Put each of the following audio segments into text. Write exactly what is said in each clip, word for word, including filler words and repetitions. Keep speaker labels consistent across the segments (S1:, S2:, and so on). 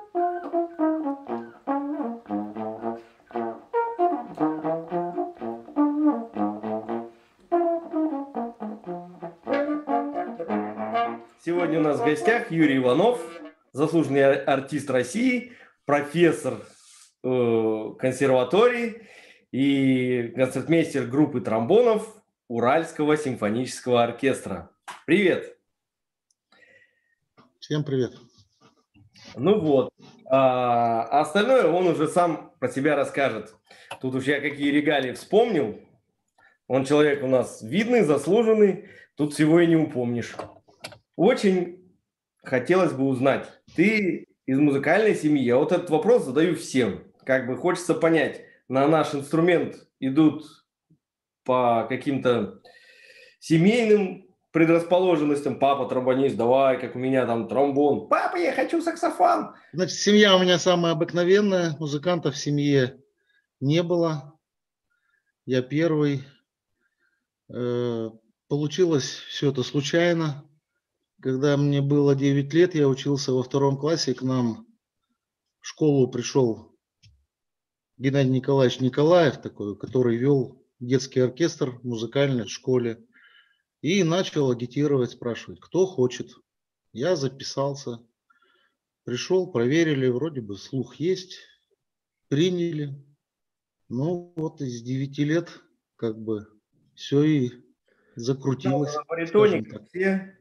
S1: Сегодня у нас в гостях Юрий Иванов, заслуженный артист России, профессор э, консерватории и концертмейстер группы тромбонов Уральского симфонического оркестра. Привет!
S2: Всем привет!
S1: Ну вот, а остальное он уже сам про себя расскажет. Тут уж я какие регалии вспомнил. Он человек у нас видный, заслуженный, тут всего и не упомнишь. Очень хотелось бы узнать, ты из музыкальной семьи? Я вот этот вопрос задаю всем. Как бы хочется понять, на наш инструмент идут по каким-то семейным предрасположенностям. Папа тромбонист, давай, как у меня там тромбон. Папа, я хочу саксофон.
S2: Значит, семья у меня самая обыкновенная. Музыкантов в семье не было. Я первый. Получилось все это случайно. Когда мне было девять лет, я учился во втором классе, к нам в школу пришел Геннадий Николаевич Николаев, такой, который вел детский оркестр музыкальный в школе, и начал агитировать, спрашивать, кто хочет. Я записался, пришел, проверили, вроде бы слух есть, приняли. Ну вот из девяти лет как бы все и закрутилось.
S1: На баритоне, как все?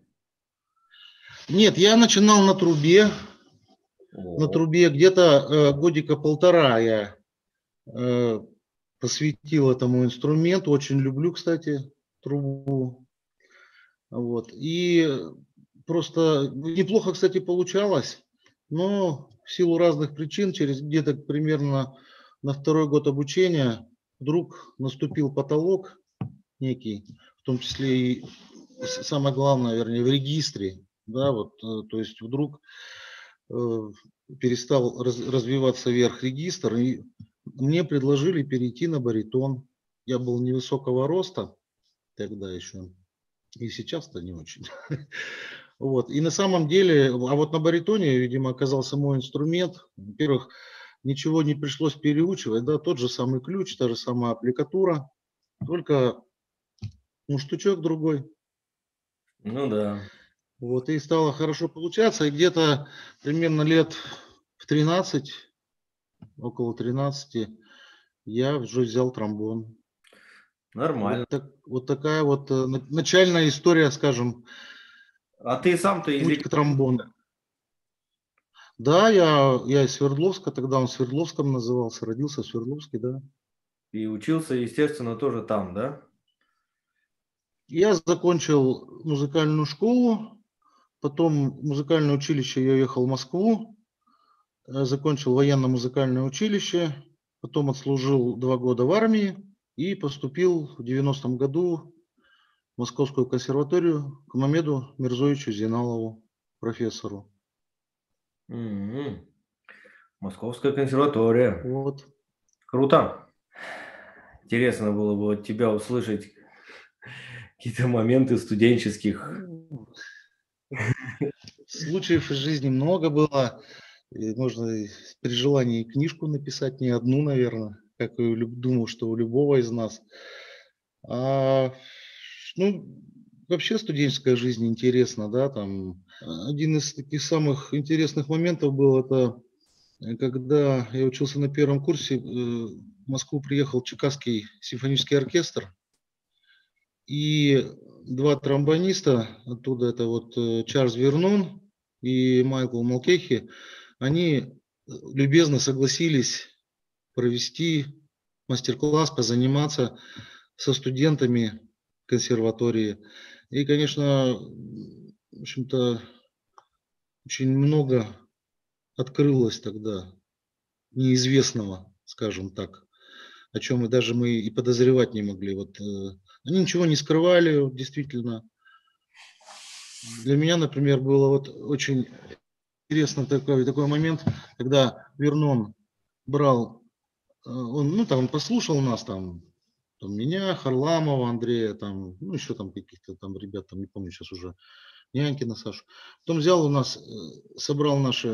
S2: Нет, я начинал на трубе. О. На трубе где-то э, годика полтора я э, посвятил этому инструменту. Очень люблю, кстати, трубу. Вот. И просто неплохо, кстати, получалось. Но в силу разных причин, через где-то примерно на второй год обучения, вдруг наступил потолок некий, в том числе и самое главное, вернее, в регистре. Да, вот, то есть вдруг э, перестал раз, развиваться вверх регистр, и мне предложили перейти на баритон. Я был невысокого роста тогда еще, и сейчас-то не очень. Вот. И на самом деле, а вот на баритоне, видимо, оказался мой инструмент. Во-первых, ничего не пришлось переучивать, да, тот же самый ключ, та же самая аппликатура, только ну, штучок другой.
S1: Ну да.
S2: Вот, и стало хорошо получаться, и где-то примерно лет в тринадцать, около тринадцати, я уже взял тромбон.
S1: Нормально.
S2: Вот, так, вот такая вот э, начальная история, скажем.
S1: А ты сам-то из
S2: путь к тромбону. Да, я, я из Свердловска, тогда он в Свердловском назывался, родился в Свердловске, да.
S1: И учился, естественно, тоже там, да?
S2: Я закончил музыкальную школу. Потом в музыкальное училище я уехал в Москву, закончил военно-музыкальное училище, потом отслужил два года в армии и поступил в девяностом году в Московскую консерваторию к Мамеду Мирзоевичу Зейналову, профессору.
S1: Mm-hmm. Московская консерватория.
S2: Вот.
S1: Круто. Интересно было бы от тебя услышать какие-то моменты студенческих.
S2: Случаев в жизни много было. И можно при желании книжку написать, не одну, наверное, как я думаю, что у любого из нас. А, ну, вообще студенческая жизнь интересна, да, там. Один из таких самых интересных моментов был это, когда я учился на первом курсе, в Москву приехал Чикагский симфонический оркестр, и два тромбониста оттуда, это вот Чарльз Вернон и Майкл Малкехи, они любезно согласились провести мастер-класс, позаниматься со студентами консерватории. И, конечно, в общем-то, очень много открылось тогда неизвестного, скажем так, о чем мы даже мы и подозревать не могли. Вот, э, они ничего не скрывали, вот, действительно. Для меня, например, было вот очень интересно такой, такой момент, когда Вернон брал, он, ну, там, послушал нас, там, там, меня, Харламова, Андрея, там, ну, еще там каких-то там ребят, там, не помню сейчас уже, Нянькина, Сашу. Потом взял у нас, собрал наши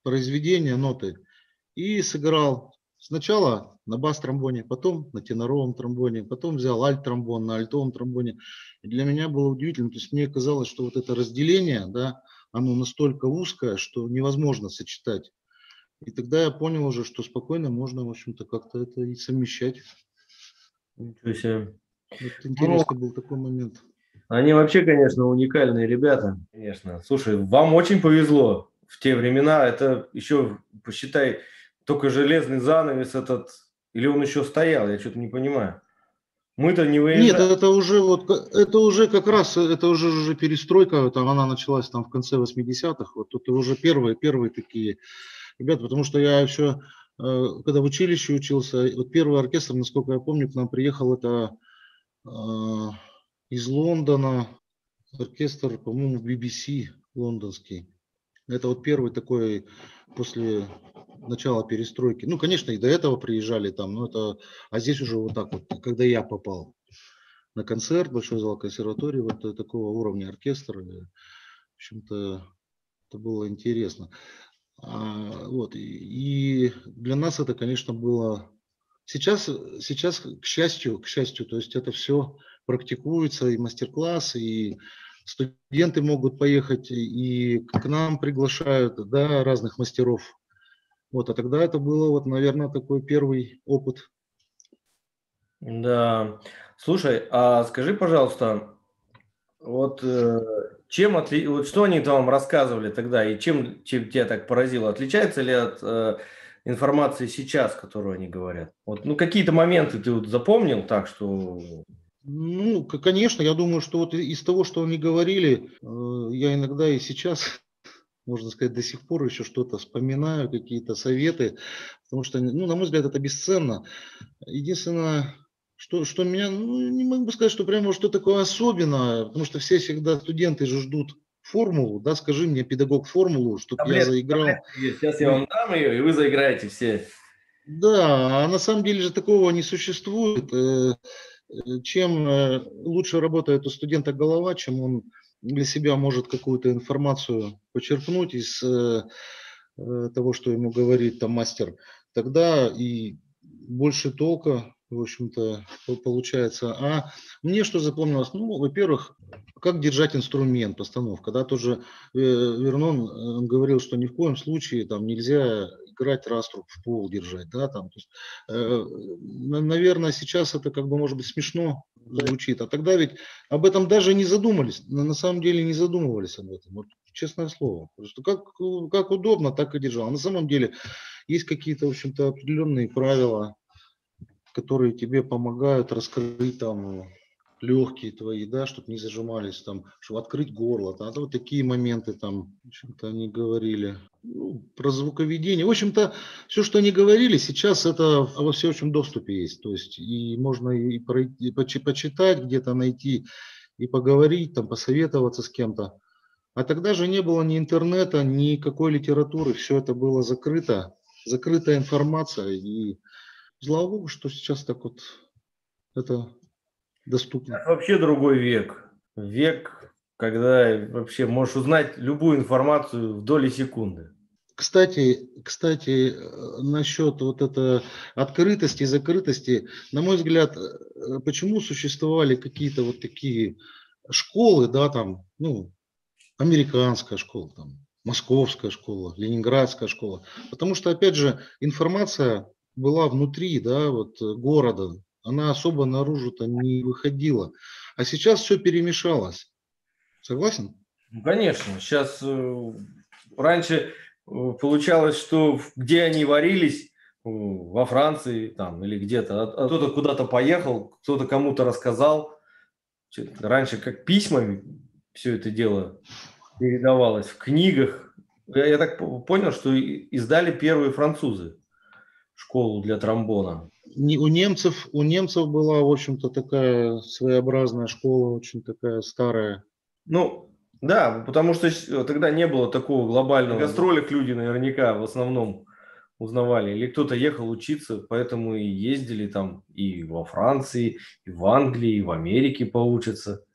S2: произведения, ноты, и сыграл сначала на бас-тромбоне, потом на теноровом тромбоне, потом взял альт-тромбон на альтовом тромбоне. И для меня было удивительно, то есть мне казалось, что вот это разделение, да, оно настолько узкое, что невозможно сочетать. И тогда я понял уже, что спокойно можно, в общем-то, как-то это и совмещать.
S1: Ничего себе.
S2: Вот
S1: Ну,
S2: интересный был такой момент.
S1: они вообще, конечно, уникальные ребята, конечно. Слушай, вам очень повезло в те времена. Это еще, посчитай, только железный занавес этот, или он еще стоял, я что-то не понимаю. Мы-то не
S2: Нет,
S1: выезжали.
S2: это уже вот, это уже как раз, это уже, уже перестройка, там она началась там в конце восьмидесятых, вот это уже первые, первые такие ребята, потому что я еще, э, когда в училище учился, вот первый оркестр, насколько я помню, к нам приехал, это э, из Лондона, оркестр, по-моему, би би си лондонский. Это вот первый такой после начала перестройки. Ну, конечно, и до этого приезжали там, но это, а здесь уже вот так вот, когда я попал на концерт, большой зал консерватории, вот такого уровня оркестра, в общем-то, это было интересно. А, вот, и, и для нас это, конечно, было... Сейчас, сейчас, к счастью, к счастью, то есть это все практикуется, и мастер-классы, и студенты могут поехать, и к нам приглашают, да, разных мастеров. Вот, а тогда это было, вот, наверное, такой первый опыт.
S1: Да. Слушай, а скажи, пожалуйста, вот э, чем отли... вот что они там вам рассказывали тогда и чем, чем тебя так поразило? Отличается ли от э, информации сейчас, которую они говорят? Вот, ну, какие-то моменты ты вот запомнил так, что...
S2: Ну, к- конечно, я думаю, что вот из того, что они говорили, э, я иногда и сейчас, можно сказать, до сих пор еще что-то вспоминаю, какие-то советы, потому что, ну, на мой взгляд, это бесценно. Единственное, что, что меня, ну, не могу сказать, что прямо что такое особенное, потому что все всегда студенты же ждут формулу, да, скажи мне, педагог, формулу, чтобы я
S1: Таблетка,
S2: заиграл.
S1: таблетка есть. Сейчас я вам дам ее, и вы заиграете все.
S2: Да, а на самом деле же такого не существует. Э, э, Чем э, лучше работает у студента голова, чем он для себя может какую-то информацию почерпнуть из э, э, того, что ему говорит там мастер, тогда и больше толка, в общем-то, по- получается. А мне что запомнилось? Ну, во-первых, как держать инструмент, постановка. Да, тоже э, Вернон э, он говорил, что ни в коем случае там нельзя играть раструб в пол держать, да, там, то есть, э, на- наверное, сейчас это как бы может быть смешно звучит, а тогда ведь об этом даже не задумались, на, на самом деле не задумывались об этом, вот, честное слово, просто как, э, как удобно, так и держал. А на самом деле есть какие-то, в общем-то, определенные правила, которые тебе помогают раскрыть там легкие твои, да, чтобы не зажимались, там, чтобы открыть горло, да, вот такие моменты там, в общем-то, они говорили. Ну, про звуковедение. В общем-то, все, что они говорили, сейчас это во всеобщем доступе есть. То есть и можно и, пройти, и почи- почитать, где-то найти, и поговорить, там, посоветоваться с кем-то. А тогда же не было ни интернета, ни какой литературы, все это было закрыто, закрытая информация. И слава богу, что сейчас так вот это доступно.
S1: Сейчас вообще другой век. Век, когда вообще можешь узнать любую информацию в доли секунды.
S2: Кстати, кстати, э, насчет вот этой открытости и закрытости, на мой взгляд, э, почему существовали какие-то вот такие школы, да, там, ну, американская школа, там, московская школа, ленинградская школа, потому что, опять же, информация была внутри, да, вот э, города, она особо наружу-то не выходила, а сейчас все перемешалось. Согласен?
S1: Ну, конечно, сейчас э, раньше э, получалось, что в- где они варились, э, во Франции там или где-то, а- а кто-то куда-то поехал, кто-то кому-то рассказал. Чё- Раньше как письмами все это дело передавалось в книгах. Я, я так по- понял, что и- издали первые французы школу для тромбона.
S2: Не- У немцев, у немцев была, в общем-то, такая своеобразная школа, очень такая старая.
S1: Ну, да, потому что с- тогда не было такого глобального. На гастролях люди наверняка в основном узнавали. Или кто-то ехал учиться, поэтому и ездили там и во Франции, и в Англии, и в Америке поучатся.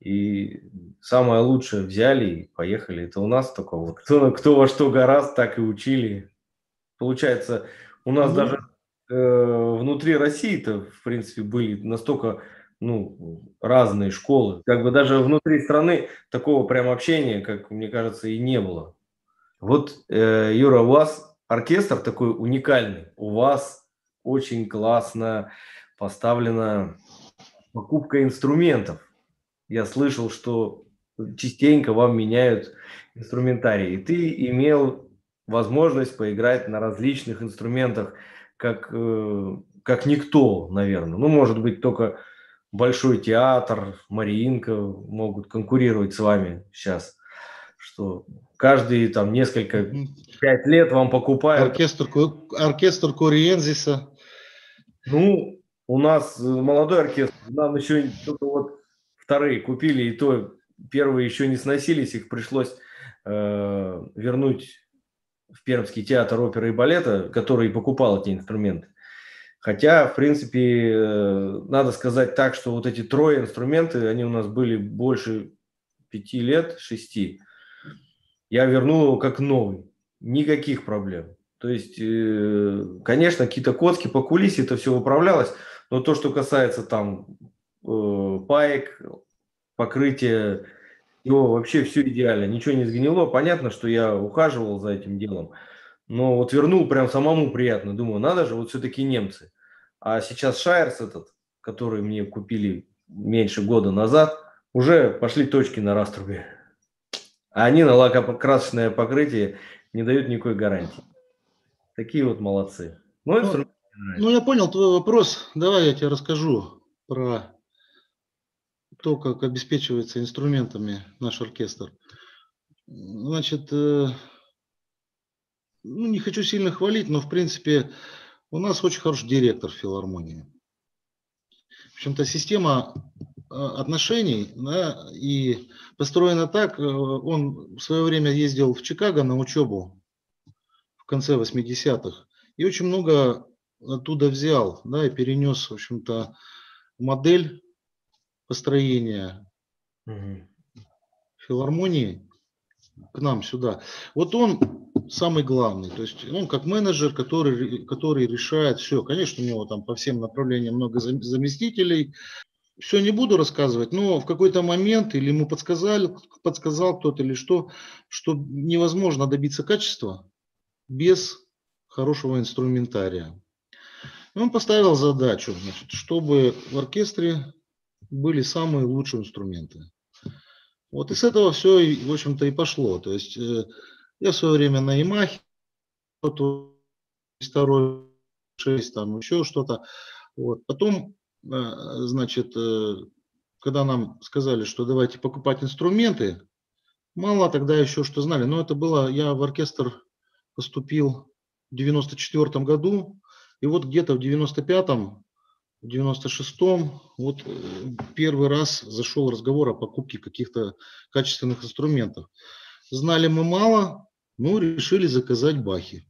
S1: и самое лучшее взяли и поехали. Это у нас такого. Кто, кто во что гораст, так и учили. Получается, у нас даже
S2: Ну,
S1: э, внутри России-то, в принципе, были настолько, ну, разные школы. Как бы даже внутри страны такого прям общения, как мне кажется, и не было. Вот, э, Юра, у вас оркестр такой уникальный. У вас очень классно поставлена покупка инструментов. Я слышал, что частенько вам меняют инструментарий. И ты имел возможность поиграть на различных инструментах, как, э, как никто, наверное. Ну, может быть, только Большой театр, Мариинка могут конкурировать с вами сейчас, что каждые там несколько,
S2: мгм.
S1: пять лет вам покупают.
S2: оркестр, Ку- оркестр Кориензиса.
S1: Ну, у нас э, молодой оркестр, нам еще только вот вторые купили, и то первые еще не сносились, их пришлось э, вернуть в Пермский театр оперы и балета, который покупал эти инструменты. Хотя, в принципе, э, надо сказать так, что вот эти трое инструменты, они у нас были больше пяти лет, шести. Я вернул его как новый. Никаких проблем. То есть, э, конечно, какие-то коцки по кулисе это все управлялось, но то, что касается там э, паек, покрытия, его вообще все идеально, ничего не сгнило. Понятно, что я ухаживал за этим делом, но вот вернул прям самому приятно. Думаю, надо же, вот все-таки немцы. А сейчас Шайерс этот, который мне купили меньше года назад, уже пошли точки на раструбе. А они на лакокрасочное покрытие не дают никакой гарантии. Такие вот молодцы. Но инструмент
S2: Ну,
S1: мне
S2: ну,
S1: нравится.
S2: я понял твой вопрос. Давай я тебе расскажу про то, как обеспечивается инструментами наш оркестр. Значит, э, ну, не хочу сильно хвалить, но, в принципе, у нас очень хороший директор филармонии. В общем-то, система э, отношений, да, и построена так, э, он в свое время ездил в Чикаго на учебу в конце восьмидесятых и очень много оттуда взял, да, и перенес, в общем-то, модель построения
S1: Мгм.
S2: филармонии к нам сюда. Вот он самый главный, то есть он как менеджер, который, который решает все. Конечно, у него там по всем направлениям много зам- заместителей. Все не буду рассказывать, но в какой-то момент или ему подсказали, подсказал кто-то или что, что невозможно добиться качества без хорошего инструментария. И он поставил задачу, значит, чтобы в оркестре были самые лучшие инструменты. Вот и с этого все, в общем-то, и пошло. То есть э, я в свое время на Ямахе, второй, шесть, там еще что-то. Вот. Потом, э, значит, э, когда нам сказали, что давайте покупать инструменты, мало тогда еще что знали. Но это было, я в оркестр поступил в девяносто четвертом году, и вот где-то в девяносто пятом, в девяносто шестом вот э, первый раз зашел разговор о покупке каких-то качественных инструментов. Знали мы мало, ну, решили заказать бахи.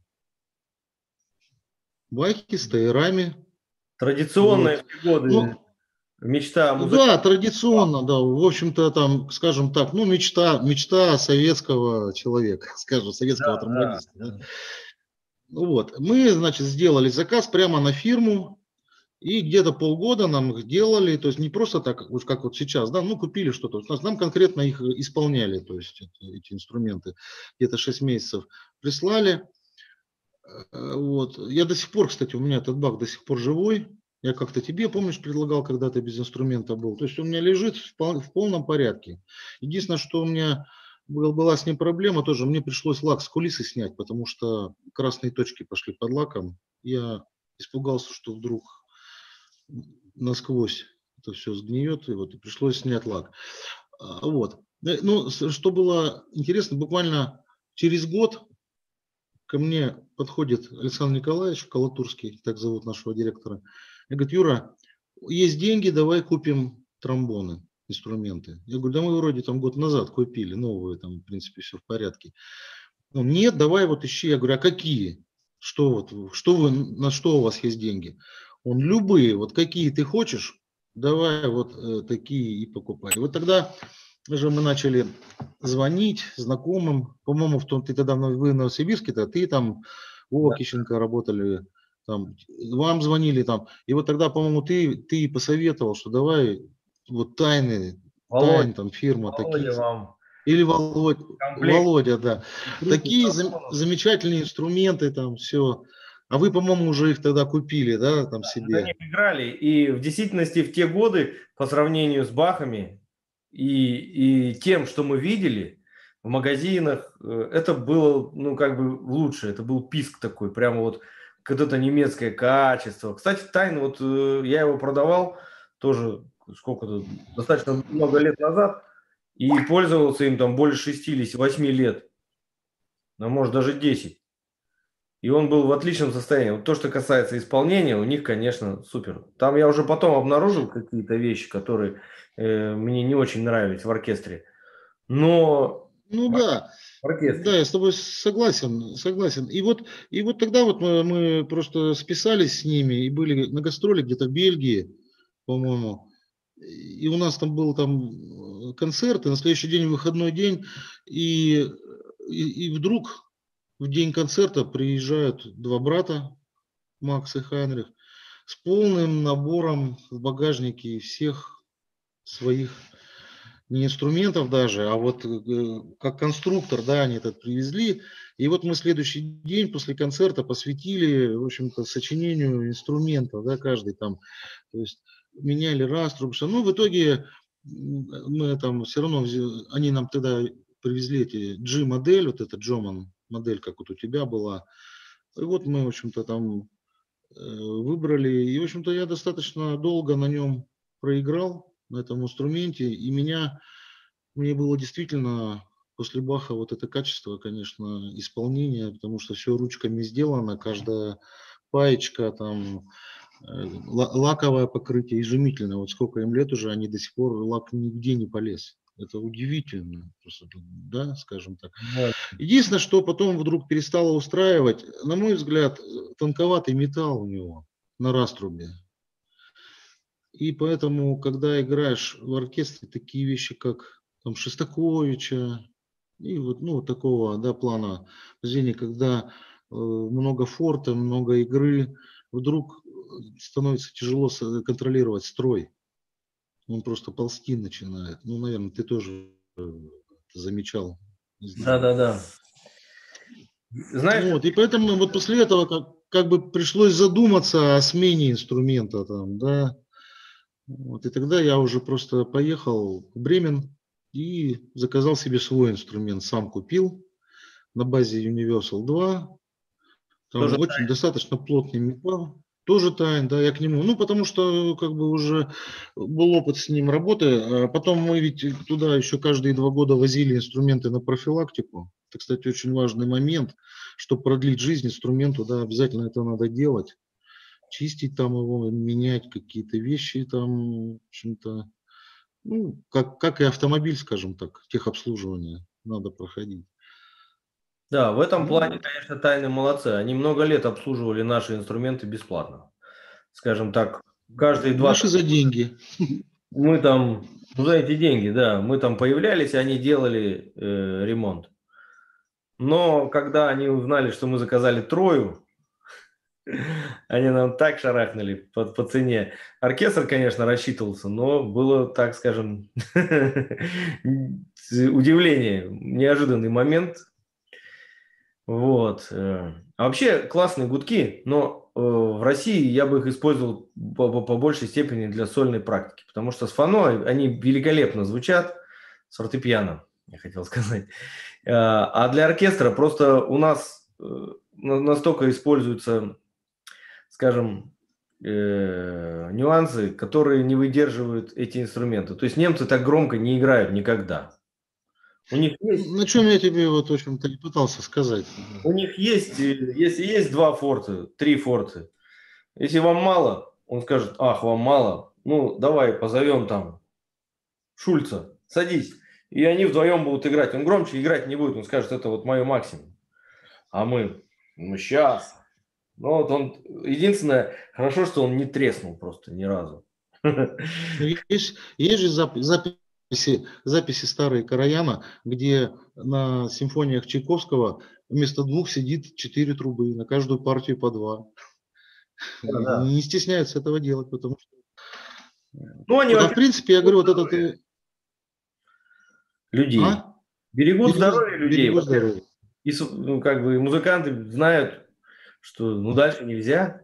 S2: Бахи с тайрами.
S1: Традиционная
S2: Вот.
S1: в те годы
S2: Ну,
S1: мечта музыканта.
S2: да, традиционно, да, в общем-то, там, скажем так, ну, мечта, мечта советского человека, скажем, советского
S1: Да,
S2: тромбониста. Да.
S1: да.
S2: Ну вот, мы, значит, сделали заказ прямо на фирму, и где-то полгода нам их делали, то есть не просто так, вот как вот сейчас, да, ну, купили что-то, у нас- нам конкретно их исполняли, то есть эти, эти инструменты, где-то шесть месяцев прислали. Э, Вот. Я до сих пор, кстати, у меня этот баг до сих пор живой. Я как-то тебе, помнишь, предлагал, когда ты без инструмента был. То есть он у меня лежит в, пол- в полном порядке. Единственное, что у меня был- была с ним проблема тоже, мне пришлось лак с кулисы снять, потому что красные точки пошли под лаком. Я испугался, что вдруг насквозь это все сгниет, и вот и пришлось снять лак. А, Вот. Э, Ну, с- что было интересно, буквально через год ко мне подходит Александр Николаевич Колотурский, так зовут нашего директора, и говорит: Юра, есть деньги, давай купим тромбоны, инструменты. Я говорю: да мы вроде там год назад купили новые, там в принципе все в порядке. Он: нет, давай вот ищи. Я говорю: а какие? Что вот, что вы, на что у вас есть деньги? Он: любые, вот какие ты хочешь, давай вот э, такие и покупай. Вот тогда же мы начали звонить знакомым. По-моему, в том, ты тогда в- вы в Новосибирске-то, ты там, Вова
S1: Да.
S2: Кищенко работали, там, вам звонили там. И вот тогда, по-моему, ты, ты посоветовал, что давай вот тайны,
S1: Володя,
S2: тайн там фирма такие.
S1: Володя вам
S2: Или Володь,
S1: комплект
S2: Володя, да.
S1: и трубку
S2: Такие зам-
S1: шаблонов.
S2: замечательные инструменты там, все. А вы, по-моему, уже их тогда купили, да, там
S1: На
S2: себе?
S1: них играли. И в действительности в те годы, по сравнению с Бахами и, и тем, что мы видели в магазинах, э, это было, ну, как бы лучше. Это был писк такой, прямо вот какое-то немецкое качество. Кстати, Тайн, вот э, я его продавал тоже сколько-то, достаточно много лет назад, и пользовался им там больше шести или восьми лет, ну, может, даже десять. И он был в отличном состоянии. Вот то, что касается исполнения, у них, конечно, супер. Там я уже потом обнаружил какие-то вещи, которые э, мне не очень нравились в оркестре. Но
S2: Ну
S1: в
S2: да,
S1: оркестре.
S2: да, я с тобой согласен, согласен. И вот, и вот тогда вот мы, мы просто списались с ними и были на гастроли где-то в Бельгии, по-моему. И у нас там был там э, концерт, и на следующий день выходной день, и, и, и вдруг в день концерта приезжают два брата, Макс и Хайнрих, с полным набором в багажнике всех своих не инструментов даже, а вот э, как конструктор, да, они этот привезли. И вот мы следующий день после концерта посвятили, в общем-то, сочинению инструментов, да, каждый там, то есть меняли раз, другой. Ну, в итоге мы там все равно, они нам тогда привезли эти G-модель, вот эта Джоман модель, как вот у тебя была. И вот мы, в общем-то, там э, выбрали. И, в общем-то, я достаточно долго на нем проиграл, на этом инструменте. И меня, мне было действительно после Баха вот это качество, конечно, исполнения, потому что все ручками сделано, каждая паечка, там, э, лаковое покрытие изумительное. Вот сколько им лет уже, они до сих пор, лак нигде не полез. Это удивительно, просто, да, скажем так.
S1: Да.
S2: Единственное, что потом вдруг перестало устраивать, на мой взгляд, тонковатый металл у него на раструбе. И поэтому, когда играешь в оркестре такие вещи, как там, Шостаковича и вот, ну, вот такого, да, плана произведения, когда э, много форта, много игры, вдруг э, становится тяжело с- контролировать строй. Он просто ползти начинает. Ну, наверное, ты тоже э, замечал, не
S1: Да,
S2: знаю.
S1: да, да. Знаешь,
S2: Вот, и поэтому вот после этого как, как бы пришлось задуматься о смене инструмента там, да. Вот, и тогда я уже просто поехал в Бремен и заказал себе свой инструмент, сам купил на базе Universal два. Там
S1: тоже
S2: очень достаточно плотный металл. Тоже тайн, да, я к нему. Ну, потому что как бы уже был опыт с ним работы. А потом мы ведь туда еще каждые два года возили инструменты на профилактику. Это, кстати, очень важный момент, чтобы продлить жизнь инструменту, да, обязательно это надо делать. Чистить там его, менять какие-то вещи там, в общем-то, ну, как, как и автомобиль, скажем так, техобслуживание надо проходить.
S1: да, в этом
S2: Ну
S1: плане,
S2: вот,
S1: конечно, Тайны молодцы. Они много лет обслуживали наши инструменты бесплатно. Скажем так, каждые
S2: наши
S1: два-три
S2: за деньги.
S1: мы там, ну, за эти деньги, да, мы там появлялись, и они делали э, ремонт. Но когда они узнали, что мы заказали Трою, они нам так шарахнули по, по цене. Оркестр, конечно, рассчитывался, но было, так скажем, удивление, неожиданный момент. Вот. э. А вообще классные гудки, но э, в России я бы их использовал по, по- по большей степени для сольной практики, потому что с фано они великолепно звучат, с фортепиано, я хотел сказать. Э, А для оркестра просто у нас э, на- настолько используются, скажем, э, нюансы, которые не выдерживают эти инструменты. То есть немцы так громко не играют никогда. У них есть,
S2: На чем я тебе вот, в общем-то, и пытался сказать.
S1: у них есть, э, если есть два форта, три форта, если вам мало, он скажет, ах, вам мало, ну, давай позовем там Шульца, садись. И они вдвоем будут играть. Он громче играть не будет, он скажет, это вот мое максимум. А мы, ну, сейчас. Ну, вот он, единственное, хорошо, что он не треснул просто ни разу.
S2: Ну, Есть, есть же зап- записи, записи старые Караяна, где на симфониях Чайковского вместо двух сидит четыре трубы, на каждую партию по два.
S1: Да,
S2: И
S1: да.
S2: не стесняются этого делать, потому что...
S1: Ну, они,
S2: Вот, а в
S1: во-первых,
S2: принципе, я говорю, вот этот... э,
S1: людей.
S2: А?
S1: Берегут
S2: Берегу,
S1: здоровье людей,
S2: берегу
S1: во-первых.
S2: здоровье.
S1: И, су- ну, как бы, музыканты знают, что, ну, дальше нельзя.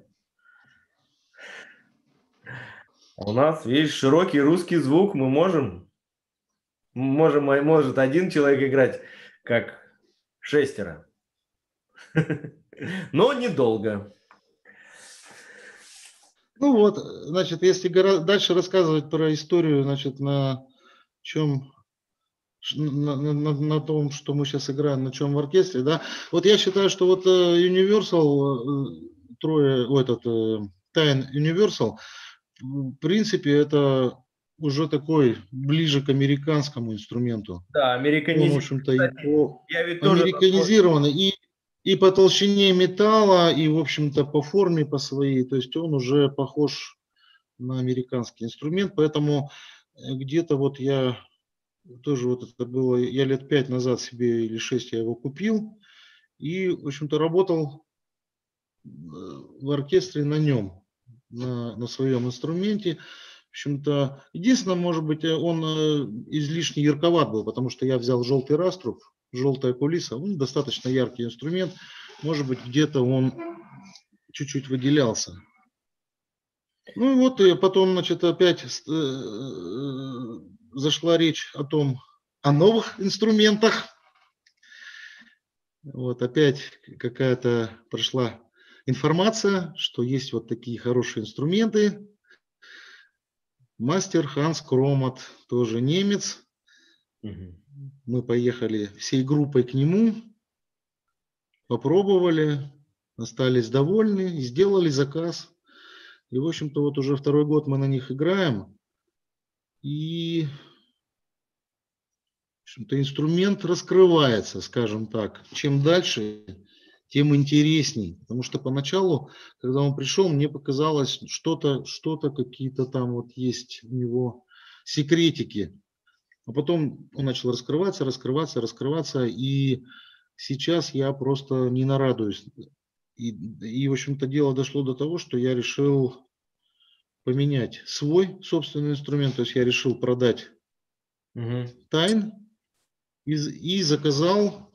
S1: А у нас, видишь, широкий русский звук, мы можем. Можем, а может один человек играть, как шестеро. Но недолго.
S2: Ну вот, значит, если гора- дальше рассказывать про историю, значит, на чем, на, на- на- на том, что мы сейчас играем, на чем в оркестре, да. Вот я считаю, что вот э, Universal, э, трое, о, этот, э, Тайн Universal, в принципе, это уже такой ближе к американскому инструменту.
S1: Да,
S2: Он, в
S1: американизм.
S2: общем-то, и
S1: Кстати,
S2: по
S1: я ведь тоже такой.
S2: американизированный, и, и по толщине металла, и, в общем-то, по форме по своей. То есть он уже похож на американский инструмент. Поэтому э, где-то вот я тоже вот это было, я лет пять назад себе или шесть я его купил. И, в общем-то, работал э, в оркестре на нем, на, на своем инструменте. В общем-то, единственное, может быть, э, он э, излишне ярковат был, потому что я взял желтый раструб, желтая кулиса, он достаточно яркий инструмент, может быть, где-то он чуть-чуть выделялся. Ну и вот и потом, значит, опять э, э, зашла речь о том, о новых инструментах. Вот опять какая-то прошла информация, что есть вот такие хорошие инструменты. Мастер Ханс Кромат, тоже немец.
S1: Мгм.
S2: Мы поехали всей группой к нему, попробовали, остались довольны, сделали заказ. И, в общем-то, вот уже второй год мы на них играем. И, в общем-то, инструмент раскрывается, скажем так. Чем дальше, тем интересней. Потому что поначалу, когда он пришел, мне показалось, что-то, что-то какие-то там вот есть у него секретики. А потом он начал раскрываться, раскрываться, раскрываться, и сейчас я просто не нарадуюсь. И, и в общем-то, дело дошло до того, что я решил поменять свой собственный инструмент, то есть я решил продать
S1: Мгм.
S2: Тайн и, и заказал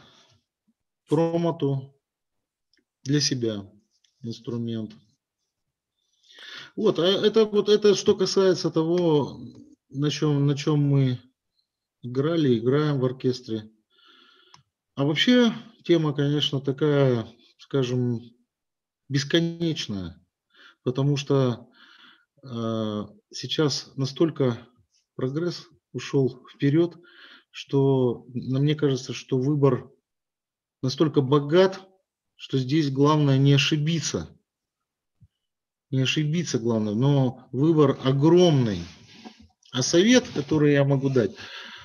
S2: Промоту для себя инструмент. Вот, а это вот это что касается того, на чем, на чем мы играли, играем в оркестре. А вообще тема, конечно, такая, скажем, бесконечная, потому что э, сейчас настолько прогресс ушел вперед, что на мне кажется, что выбор настолько богат, что здесь главное не ошибиться, не ошибиться главное, но выбор огромный. А совет, который я могу дать,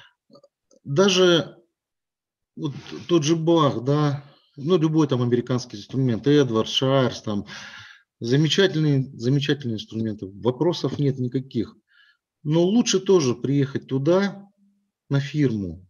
S2: даже вот тот же Бах, да, ну любой там американский инструмент, Эдвард, Шайерс, там, замечательные, замечательные инструменты, вопросов нет никаких. Но лучше тоже приехать туда, на фирму,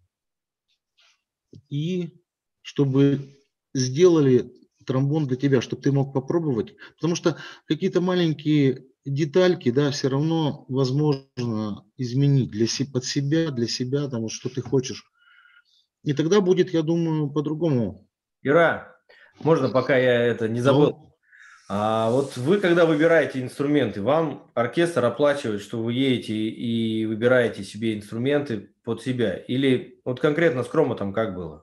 S2: и чтобы сделали тромбон для тебя, чтобы ты мог попробовать. Потому что какие-то маленькие детальки, да, все равно возможно изменить для, се- под себя, для себя, там, вот, что ты хочешь. И тогда будет, я думаю, по-другому.
S1: Ира, можно, пока я это не забыл.
S2: Алло.
S1: А вот вы, когда выбираете инструменты, вам оркестр оплачивает, что вы едете и выбираете себе инструменты под себя? Или вот конкретно с Кромотом как было?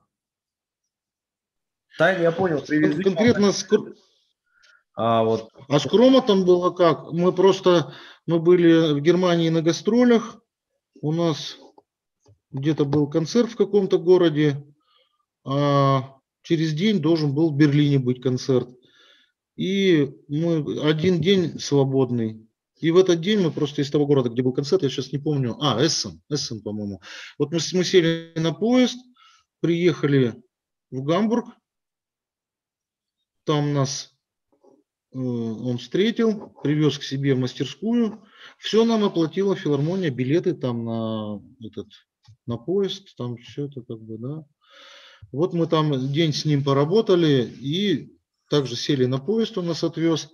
S1: Тайм, я понял,
S2: Кон-
S1: привезли вам,
S2: конкретно с, Кр-
S1: а вот,
S2: а с Кромотом было как? Мы просто, мы были в Германии на гастролях, у нас где-то был концерт в каком-то городе, а через день должен был в Берлине быть концерт. И мы один день свободный. И в этот день мы просто из того города, где был концерт, я сейчас не помню, а, Эссен, Эссен, по-моему. Вот мы, с- мы сели на поезд, приехали в Гамбург, там нас он встретил, привез к себе в мастерскую. Все нам оплатила филармония, билеты там на этот, на поезд, там все это как бы, да. Вот мы там день с ним поработали и также сели на поезд, он нас отвез,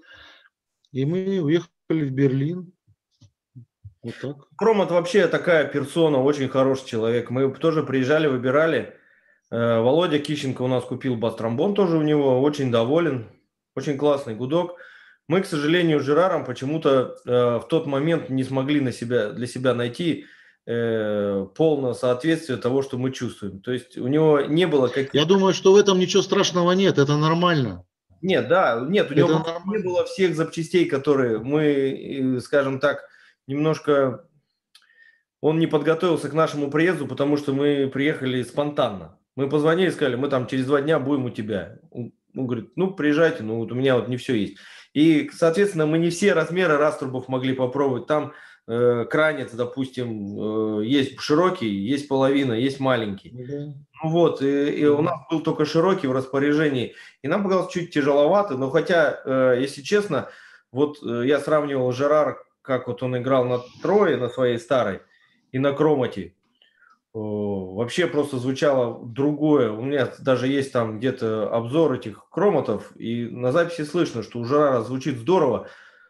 S2: и мы уехали в Берлин. Вот так.
S1: Кромот вообще такая персона, очень хороший человек. Мы тоже приезжали, выбирали. Володя Кищенко у нас купил бас-тромбон тоже у него, очень доволен, очень классный гудок. Мы, к сожалению, с Жераром почему-то э, в тот момент не смогли на себя, для себя найти э, полное соответствие того, что мы чувствуем. То есть у него не было каких-то...
S2: Я думаю, что в этом ничего страшного нет, это нормально.
S1: Нет, да, нет, у него
S2: это
S1: просто не было всех запчастей, которые мы, скажем так, немножко... Он не подготовился к нашему приезду, потому что мы приехали спонтанно. Мы позвонили, сказали, мы там через два дня будем у тебя. Он, он говорит, ну, приезжайте, ну, вот у меня вот не все есть. И, соответственно, мы не все размеры раструбов могли попробовать. Там э, кранец, допустим, э, есть широкий, есть половина, есть маленький.
S2: Да.
S1: Ну вот, и, и у нас был только широкий в распоряжении. И нам показалось чуть тяжеловато, но хотя, э, если честно, вот э, я сравнивал Жерар, как вот он играл на Трое, на своей старой, и на Кромоте. Вообще просто звучало другое. У меня даже есть там где-то обзор этих Кромотов, и на записи слышно, что у Жерара звучит здорово,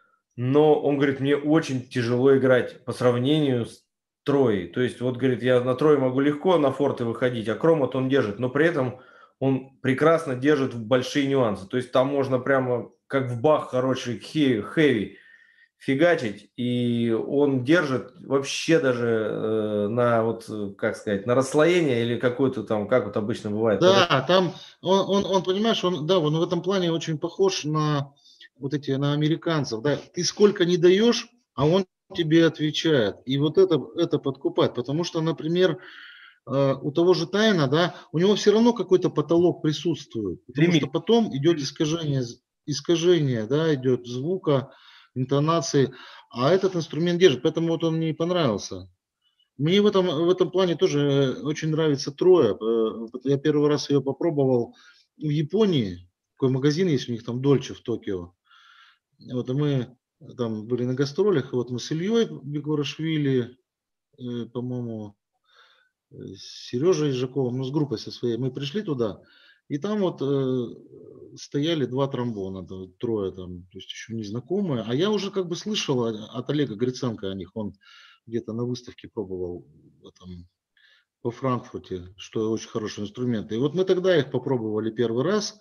S1: но он говорит, мне очень тяжело играть по сравнению с Троей. То есть вот, говорит, я на Трое могу легко на форты выходить, а Кромот он держит, но при этом он прекрасно держит большие нюансы. То есть там можно прямо как в бах хороший хэви фигачить, и он держит вообще даже э, на вот, как сказать, на расслоение или какой-то там, как вот обычно бывает.
S2: Да, когда... там он, он, он, понимаешь, он, да, он в этом плане очень похож на вот эти, на американцев, да, ты сколько не даешь, а он тебе отвечает, и вот это, это подкупает, потому что, например, у того же Тайна, да, у него все равно какой-то потолок присутствует, потому Лимит. Что потом идет искажение, искажение, да, идет звука, интонации, а этот инструмент держит, поэтому вот он мне и понравился. Мне в этом, в этом плане тоже очень нравится Троя. Я первый раз ее попробовал в Японии, такой магазин есть у них там, Дольче в Токио. Вот, и мы там были на гастролях, и вот мы с Ильей Бекурашвили, по-моему, с Сережей Ижаковым, ну, с группой со своей, мы пришли туда, и там вот э, стояли два тромбона, да, трое там, то есть еще незнакомые, а я уже как бы слышал от Олега Гриценко о них, он где-то на выставке пробовал там, по Франкфурте, что очень хорошие инструменты. И вот мы тогда их попробовали первый раз,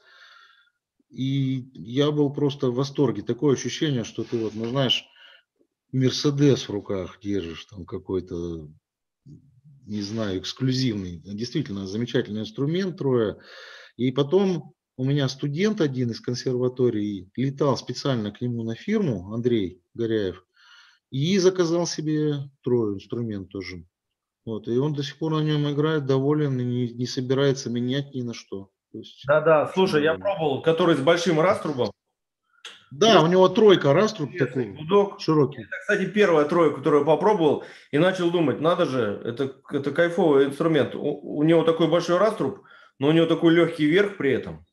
S2: и я был просто в восторге, такое ощущение, что ты вот, ну знаешь, Мерседес в руках держишь, там какой-то, не знаю, эксклюзивный, действительно замечательный инструмент Троя. И потом у меня студент один из консерватории летал специально к нему на фирму, Андрей Горяев, и заказал себе Трою инструмент тоже. Вот, и он до сих пор на нем играет, доволен и не, не собирается менять ни на что.
S1: Да-да, слушай, я пробовал, который с большим раструбом.
S2: Да, есть, у него тройка раструб такой,
S1: гудок.
S2: Широкий.
S1: Это, кстати, первая тройка, которую я попробовал, и начал думать, надо же, это, это кайфовый инструмент. У, у него такой большой раструб, но у него такой легкий верх при этом.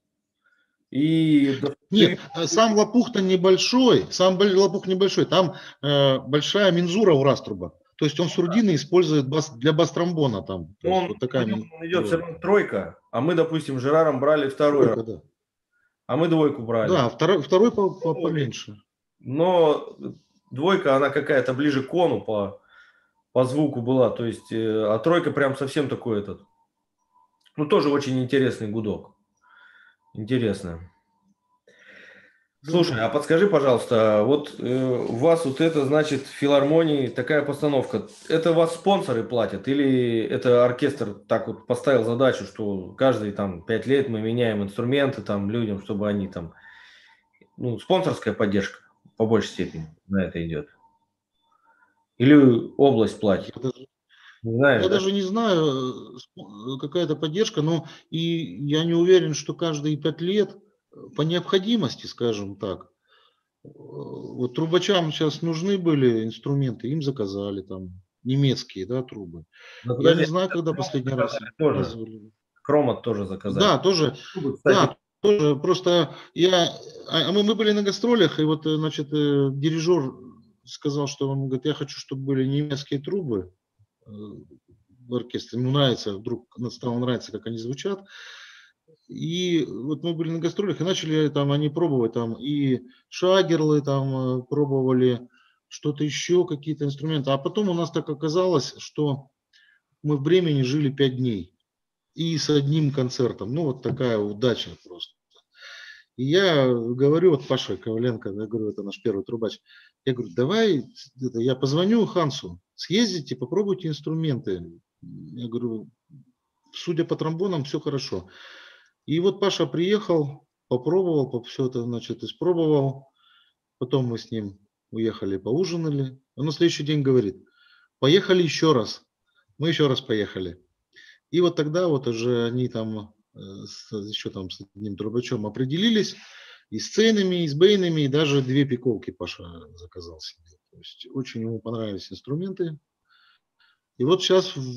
S1: И...
S2: Нет, сам лопух-то небольшой, сам лопух небольшой, там э, большая мензура у раструба. То есть он сурдины использует бас, для бас-тромбона там.
S1: Он,
S2: вот такая
S1: он идет все равно тройка, а мы, допустим, Жераром брали второй. Тройка, да. А мы двойку брали.
S2: Да, второй, второй по, по, поменьше.
S1: Но двойка, она какая-то ближе к кону по, по звуку была. То есть, а тройка прям совсем такой этот. Ну, тоже очень интересный гудок. Интересно. Слушай, а подскажи, пожалуйста, вот э, у вас вот это, значит, в филармонии такая постановка, это вас спонсоры платят или это оркестр так вот поставил задачу, что каждые там пять лет мы меняем инструменты там людям, чтобы они там, ну, спонсорская поддержка по большей степени на это идет? Или область платит?
S2: Я даже,
S1: не знаешь,
S2: я
S1: да?
S2: даже не знаю, какая-то поддержка, но и я не уверен, что каждые пять лет по необходимости, скажем так. Вот трубачам сейчас нужны были инструменты, им заказали там немецкие, да, трубы. Но, подожди, я не знаю, когда последний раз
S1: тоже. Кромот тоже заказали.
S2: Да, тоже. Да, тоже просто я, а мы, мы были на гастролях, и вот, э, значит, э, дирижер сказал, что он говорит, я хочу, чтобы были немецкие трубы э, в оркестре. Ему нравится, вдруг стало нравиться, как они звучат. И вот мы были на гастролях и начали там они пробовать там и шагерлы там э, пробовали, что-то еще, какие-то инструменты. А потом у нас так оказалось, что мы в Бремени жили пять дней и с одним концертом. Ну вот такая удача просто. И я говорю, вот Паша Коваленко, я говорю, это наш первый трубач, я говорю, давай, это, я позвоню Хансу, съездите, попробуйте инструменты. Я говорю, судя по тромбонам, все хорошо. И вот Паша приехал, попробовал, все это, значит, испробовал. Потом мы с ним уехали, поужинали. Он на следующий день говорит, поехали еще раз. Мы еще раз поехали. И вот тогда вот уже они там э, с, еще там с одним трубачом определились. И с ценами, и с бейнами, и даже две пиковки Паша заказал себе. То есть очень ему понравились инструменты. И вот сейчас в,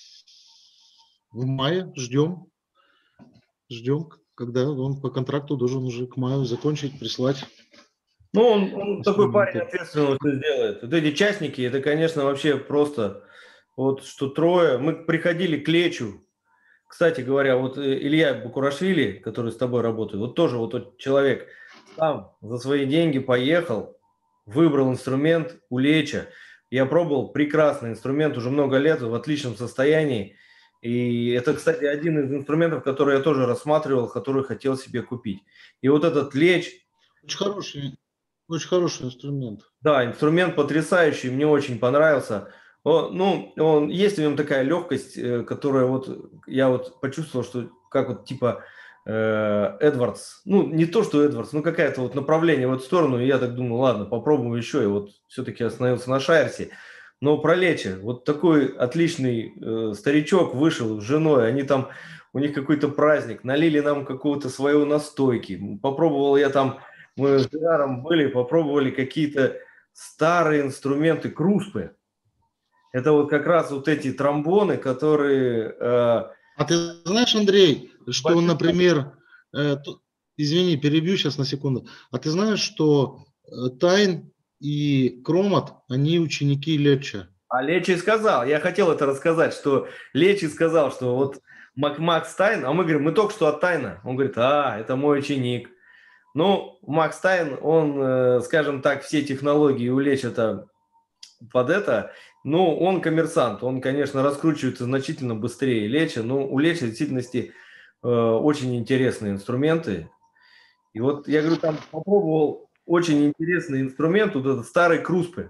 S2: в мае ждем, ждем, когда он по контракту должен уже к маю закончить, прислать.
S1: Ну, он, он такой парень ответственный, все сделает. Вот эти частники, это, конечно, вообще просто, вот что трое. Мы приходили к Лечу. Кстати говоря, вот Илья Бакурашвили, который с тобой работает, вот тоже вот тот человек сам за свои деньги поехал, выбрал инструмент у Леча. Я пробовал прекрасный инструмент уже много лет, в отличном состоянии. И это, кстати, один из инструментов, который я тоже рассматривал, который хотел себе купить. И вот этот Леч...
S2: Очень хороший, очень хороший инструмент.
S1: Да, инструмент потрясающий, мне очень понравился. О, ну, он, есть в нем такая легкость, э, которая вот, я вот почувствовал, что как вот типа э, Эдвардс, ну, не то, что Эдвардс, ну, какое-то вот направление в эту сторону, и я так думаю, ладно, попробуем еще, и вот все-таки остановился на Шайерсе. Но про Лечи, вот такой отличный э, старичок вышел с женой, они там, у них какой-то праздник, налили нам какого-то своего настойки, попробовал я там, мы с Диаром были, попробовали какие-то старые инструменты, круспы. Это вот как раз вот эти тромбоны, которые... Э,
S2: а ты знаешь, Андрей, что, большой... например, э, тут, извини, перебью сейчас на секунду, а ты знаешь, что э, Тайн и Кромат, они ученики Леча?
S1: А Лечи сказал, я хотел это рассказать, что Лечи сказал, что вот Мак Макс Тайн, а мы говорим, мы только что от Тайна. Он говорит, а, это мой ученик. Ну, Макс Тайн, он, э, скажем так, все технологии у Леча-то под это... Ну, он коммерсант, он, конечно, раскручивается значительно быстрее Леча, но у Леча в действительности э, очень интересные инструменты. И вот я говорю, там попробовал очень интересный инструмент, вот этот старый Круспы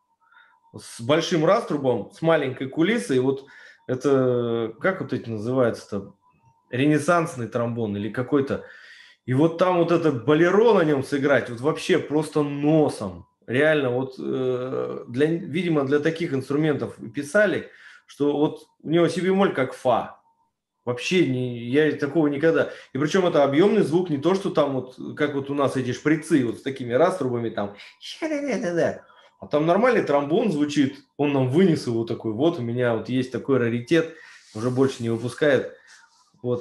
S1: с большим раструбом, с маленькой кулисой. Вот это, как вот эти называются-то, ренессансный тромбон или какой-то. И вот там вот это болеро на нем сыграть, вот вообще просто носом. Реально, вот, э, для, видимо, для таких инструментов писали, что вот у него си бемоль как фа. Вообще, не, я такого никогда. И причем это объемный звук, не то, что там вот, как вот у нас эти шприцы вот с такими раструбами там. А там нормальный тромбон звучит, он нам вынес его такой, вот у меня вот есть такой раритет, уже больше не выпускает. Вот.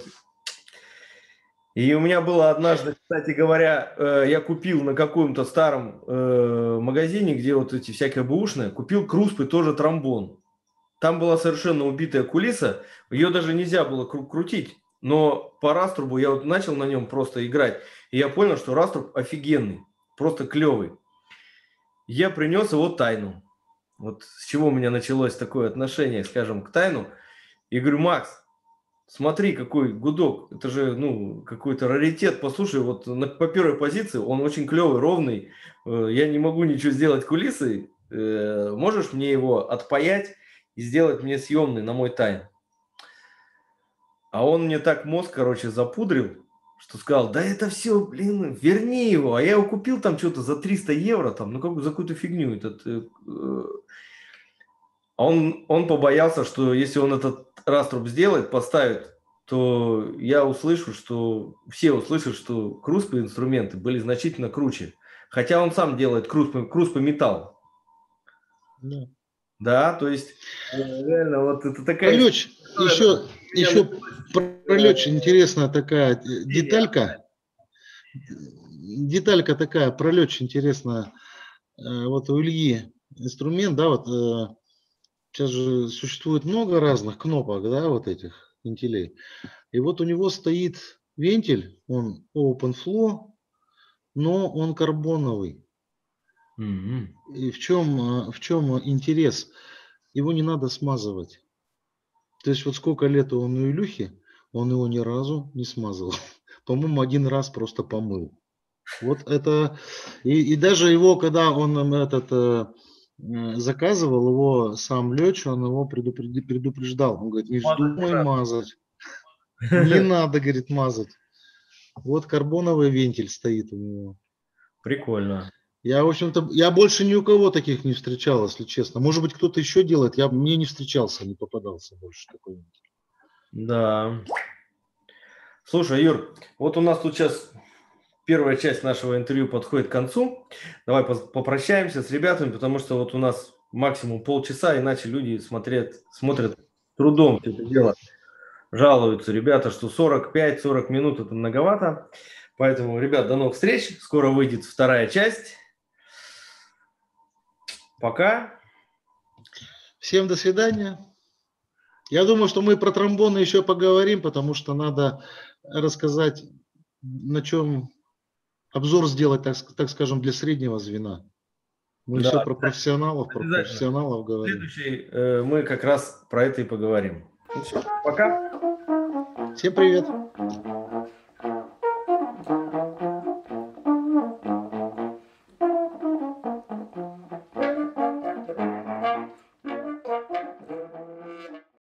S1: И у меня было однажды, кстати говоря, э, я купил на каком-то старом э, магазине, где вот эти всякие бэушные, купил Круспы, тоже тромбон. Там была совершенно убитая кулиса, ее даже нельзя было кру- крутить, но по раструбу я вот начал на нем просто играть, и я понял, что раструб офигенный, просто клевый. Я принес его Тайну. Вот с чего у меня началось такое отношение, скажем, к Тайну. И говорю, Макс, смотри, какой гудок, это же, ну, какой-то раритет, послушай, вот на, по первой позиции он очень клевый, ровный, э, я не могу ничего сделать кулисой, э, можешь мне его отпаять и сделать мне съемный на мой Тайн? А он мне так мозг, короче, запудрил, что сказал, да это все, блин, верни его, а я его купил там что-то за триста евро, там, ну, как, за какую-то фигню этот... Э, э, Он, он побоялся, что если он этот раструб сделает, поставит, то я услышу, что все услышат, что Круспы инструменты были значительно круче. Хотя он сам делает Круспы, Круспы металл.
S2: Да.
S1: Да, то есть реально вот это такая...
S2: Лёч, еще, еще про Лёч интересная такая деталька. деталька такая, пролетчик интересная. Э, Вот у Ильи инструмент, да, вот э, сейчас же существует много разных кнопок, да, вот этих вентилей. И вот у него стоит вентиль, он OpenFlow, но он карбоновый.
S1: Мгм.
S2: И в чем, э, в чем интерес? Его не надо смазывать. То есть вот сколько лет он у Илюхи, он его ни разу не смазывал. По-моему, один раз просто помыл. Вот это, и, и даже его, когда он нам этот э, э, заказывал, его сам Лёч, он его предупреди- предупреждал. Он говорит, не
S1: Мазать не
S2: вздумай мазать, не
S1: надо.
S2: надо, говорит, мазать. Вот карбоновый вентиль стоит у него.
S1: Прикольно.
S2: Я, в общем-то, я больше ни у кого таких не встречал, если честно. Может быть, кто-то еще делает, я мне не встречался, не попадался больше такой вентиль.
S1: Да. Слушай, Юр, вот у нас тут сейчас первая часть нашего интервью подходит к концу. Давай пос- попрощаемся с ребятами, потому что вот у нас максимум полчаса, иначе люди смотрят, смотрят с трудом все это дело. Жалуются ребята, что сорок пять сорок минут это многовато. Поэтому, ребят, до новых встреч. Скоро выйдет вторая часть. Пока.
S2: Всем до свидания. Я думаю, что мы про тромбоны еще поговорим, потому что надо рассказать, на чем обзор сделать, так, ск- так скажем, для среднего звена. Мы
S1: Да,
S2: все про профессионалов, про
S1: обязательно.
S2: профессионалов говорим.
S1: Следующий э, мы как раз про это и поговорим. Ну всё, пока.
S2: Всем привет.